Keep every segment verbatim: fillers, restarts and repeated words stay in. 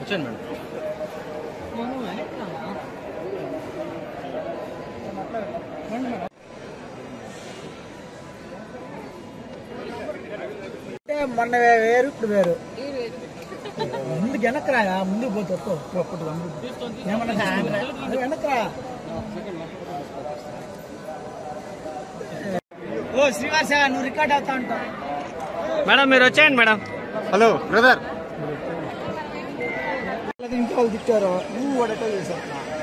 వచ్చాను మేడం మొన్న వేరు ఇప్పుడు వేరు ముందు వెనకరా ముందుకు పోతే ఏమన్నా వెనకరా ఓ శ్రీవాస నువ్వు రికార్డ్ అవుతా ఉంటావు మేడం మీరు వచ్చేయండి మేడం హలో బ్రదర్ ఇంటి వాళ్ళు తిట్టారు నువ్వు వాడటో చేసావు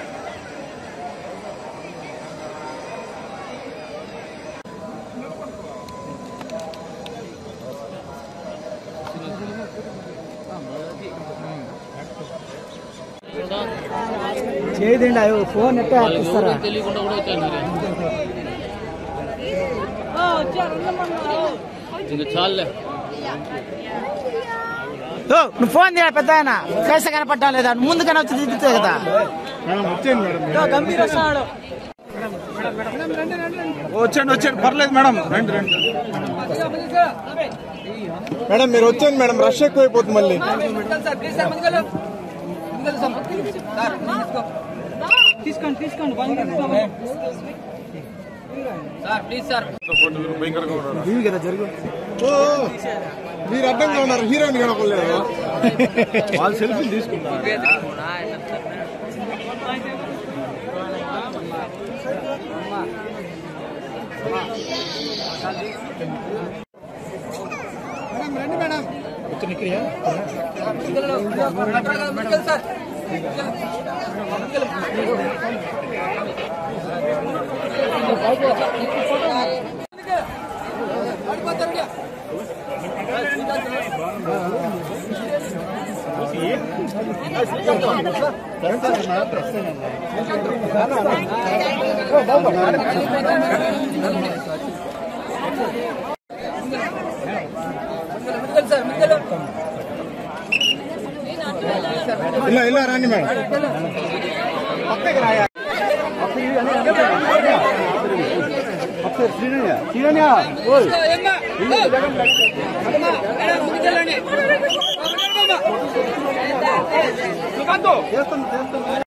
చేయదండి అయ్యో ఫోన్ ఎట్లా ఇస్తారా చాలే నువ్వు ఫోన్ చేయ పెద్ద ఆయన కేస కనపడ్డా లేదా ముందుగానే వచ్చి దిద్దుతాయి కదా వచ్చండి వచ్చండి పర్లేదు మేడం రండి రండి మేడం మీరు వచ్చేయండి మేడం రష్ ఎక్కువైపోతుంది మళ్ళీ తీసుకోండి తీసుకోండి కదా జరుగు మీరు అడ్డంగా ఉన్నారు హీరోయిన్ కనపడలేదు వాళ్ళు సెల్ఫీ తీసుకున్నారు రండి మేడం ఇలా ఇలా రండి మేడం చేస్తాను చేస్తాను